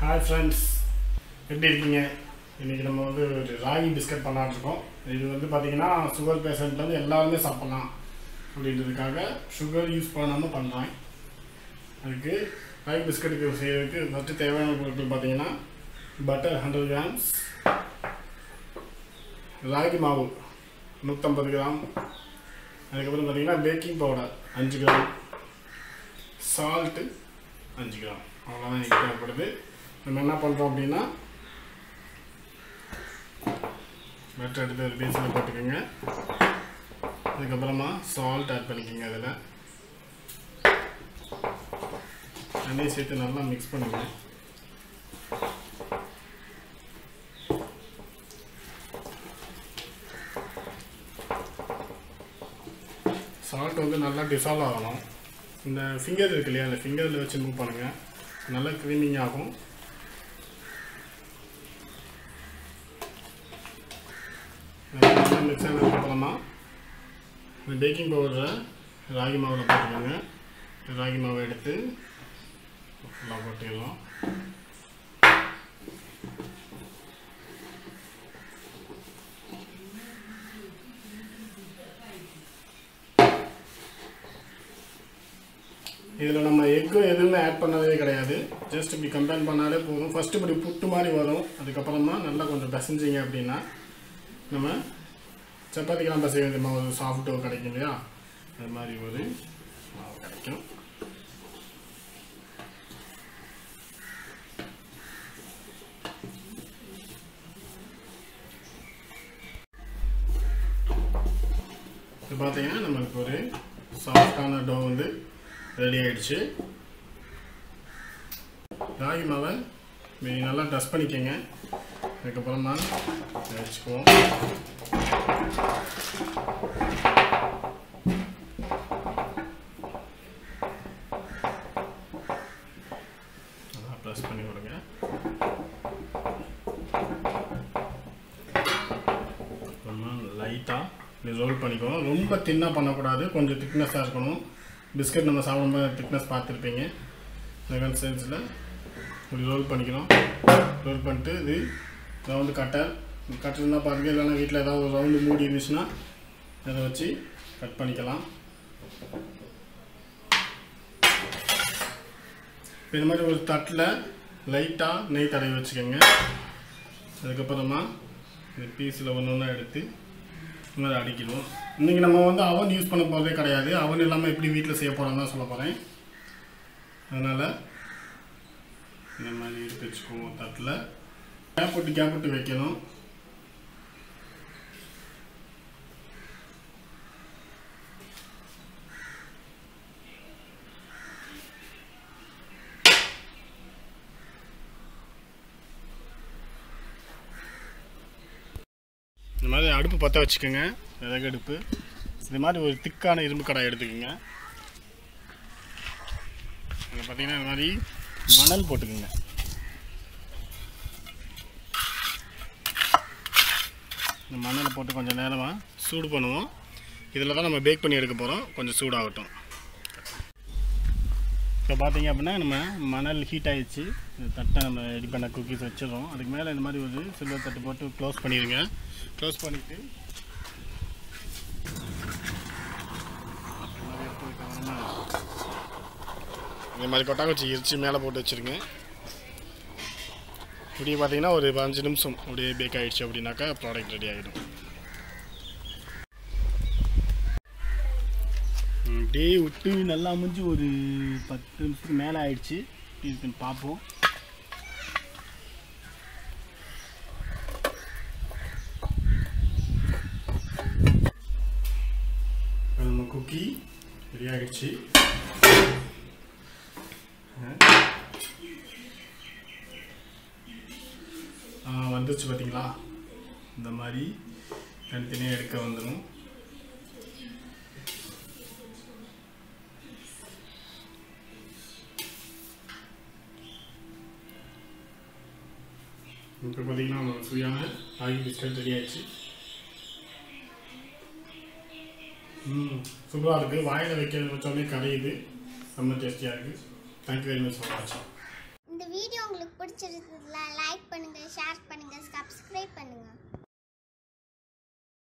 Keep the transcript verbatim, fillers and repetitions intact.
Hi friends, எப்படி இருக்கீங்க? இன்னைக்கு நம்ம வந்து ஒரு ராகி பிஸ்கட் பண்ணலாம்னு இருக்கோம். இது வந்து பாத்தீங்கன்னா சுகர் பேஷண்ட்ல இருந்து எல்லாரும் சாப்பிடலாம் அப்படின்றதுக்காக சுகர் யூஸ் பண்ணாம பண்றேன். அதுக்கு ராகி பிஸ்கட்டுக்கு செய்யறதுக்கு ஃபர்ஸ்ட் தேவையான பொருட்கள் பாத்தீங்கன்னா பட்டர் hundred grams, ராகி மாவு நூற்றம்பது கிராம், அதுக்கப்புறம் பாத்தீங்கன்னா பேக்கிங் பவுடர் அஞ்சு கிராம், சால்ட் அஞ்சு கிராம். அவ்வளோதான் எனக்கு தேவைப்படுது. நம்ம என்ன பண்ணுறோம் அப்படின்னா பட்டர் எடுத்து ஒரு பேஸில் போட்டுக்கோங்க. அதுக்கப்புறமா சால்ட் ஆட் பண்ணிக்கோங்க. அதில் தண்ணியை சேர்த்து நல்லா மிக்ஸ் பண்ணுங்க. சால்ட் வந்து நல்லா டிசால்வ் ஆகணும். இந்த ஃபிங்கர் இருக்கு இல்லையா, அந்த ஃபிங்கரில் வச்சு மூவ் பண்ணுங்கள். நல்லா க்ரீமிங் ஆகும். மிக்ஸ் ஆனதுக்கப்புறமா இந்த பேக்கிங் பவுடரை ராகி மாவில் போட்டுக்கோங்க. ராகி மாவை எடுத்து ஃபுல்லாக போட்டுக்கலாம். இதில் நம்ம எக்கும் எதுவுமே ஆட் பண்ணவே கிடையாது. ஜஸ்ட் இப்படி கம்பைன் பண்ணாலே போதும். ஃபஸ்ட்டு இப்படி புட்டு மாதிரி வரும். அதுக்கப்புறமா நல்லா கொஞ்சம் பிசைஞ்சிங்க அப்படின்னா நம்ம சப்பாத்திக்கெல்லாம் பிசைய வேண்டிய ஒரு சாஃப்டோ கிடைக்கும் இல்லையா, அது மாதிரி ஒரு மாவு கிடைக்கும். இப்போ பார்த்தீங்கன்னா நம்மளுக்கு ஒரு சாஃப்டான டோ வந்து ரெடி ஆகிடுச்சு. ராகி மாவை நல்லா டஸ்ட் பண்ணிக்கோங்க. அதுக்கப்புறமா வச்சுக்குவோம். நல்லா ப்ரெஸ் பண்ணி விடுங்க. அப்புறமா லைட்டாக இப்படி ரோல் பண்ணிக்குவோம். ரொம்ப தின்னாக பண்ணக்கூடாது, கொஞ்சம் திக்னஸாக இருக்கணும். பிஸ்கட் நம்ம சாப்பிடும்போது திக்னஸ் பார்த்துருப்பீங்க. இந்த கன்சிஸ்டன்சியில் இப்படி ரோல் பண்ணிக்கணும். ரோல் பண்ணிட்டு இது ரவுண்டு கட்டர் கட்டர் இருந்தால் பாருங்கள், இல்லைன்னா வீட்டில் ஏதாவது ஒரு ரவுண்டு மூடி இருந்துச்சுன்னா அதை வச்சு கட் பண்ணிக்கலாம். இந்த மாதிரி ஒரு தட்டில் லைட்டாக நெய் தடவி வச்சுக்கோங்க. அதுக்கப்புறமா இந்த பீஸில் ஒன்று ஒன்றா எடுத்து இந்த மாதிரி அடிக்கணும். இன்றைக்கி நம்ம வந்து அவன் யூஸ் பண்ண போகிறதே கிடையாது. அவன் இல்லாமல் எப்படி வீட்டில் செய்ய போகிறோன்னு தான் சொல்ல போகிறேன். அதனால் இந்த மாதிரி எடுத்து வச்சுக்குவோம். தட்டில் கேப் போட்டு கேப் போட்டு வைக்கணும். இந்த மாதிரி அடுப்பு பற்ற வச்சுக்கோங்க. விறகு அடுப்பு. இது மாதிரி ஒரு திக்கான இரும்பு கடாய் எடுத்துக்கோங்க. இதில் பார்த்தீங்கன்னா இந்த மாதிரி மணல் போட்டுக்கோங்க. இந்த மணலை போட்டு கொஞ்சம் நேரமாக சூடு பண்ணுவோம். இதில் தான் நம்ம பேக் பண்ணி எடுக்க போகிறோம். கொஞ்சம் சூடாகட்டும். இப்போ பார்த்தீங்க அப்படின்னா நம்ம மணல் ஹீட் ஆகிடுச்சு. இந்த தட்டை நம்ம ரெடி பண்ண குக்கீஸ் வச்சிடறோம். அதுக்கு மேலே இந்த மாதிரி ஒரு சில்வர் தட்டு போட்டு க்ளோஸ் பண்ணிடுங்க. க்ளோஸ் பண்ணிவிட்டு இந்த மாதிரி கொட்டாங்க வச்சு எரிச்சு மேலே போட்டு வச்சுருங்க. இப்படி பார்த்தீங்கன்னா ஒரு பதினஞ்சு நிமிஷம் அப்படியே பேக் ஆகிடுச்சு அப்படின்னாக்கா ப்ராடக்ட் ரெடி ஆகிடும். அப்படியே விட்டு நல்லா முடிஞ்சு ஒரு பத்து நிமிஷத்துக்கு மேலே ஆகிடுச்சு. இப்படி இருக்குன்னு பார்ப்போம். நம்ம குக்கி ரெடி ஆகிடுச்சு. வந்துச்சு பார்த்தீங்களா, இந்த மாதிரி தனித்தனியாக எடுக்க வந்துடும். இப்போ பார்த்தீங்கன்னா நம்ம சுவையான ராகி பிஸ்கட் ரெடி ஆகிடுச்சு. ம் சூப்பராக இருக்குது. வாயில் வைக்கிறது வச்சோடனே கரையுது. ரொம்ப டேஸ்டியாக இருக்குது. தேங்க்யூ வெரி மச் ஃபார் வாட்சிங். இந்த வீடியோ உங்களுக்கு பிடிச்ச பிடிச்சிருந்ததுல லைக் பண்ணுங்க ஷேர்